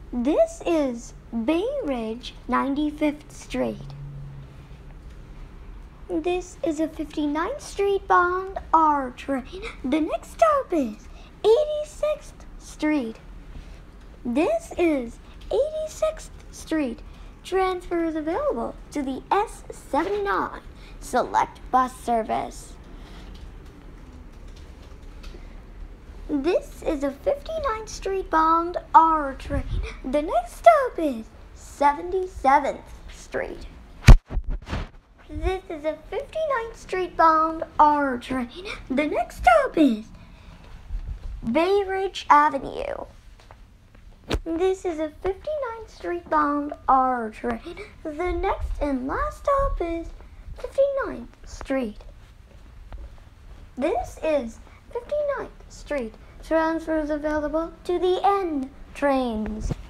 This is Bay Ridge 95th Street. This is a 59th Street bound R train. The next stop is 86th Street. This is 86th Street. Transfers available to the S79 Select Bus Service. This is a 59th Street bound R train. The next stop is 77th Street. This is a 59th Street bound R train. The next stop is Bay Ridge Avenue. This is a 59th Street bound R train. The next and last stop is 59th Street. This is 59th Street. Transfers available to the N trains.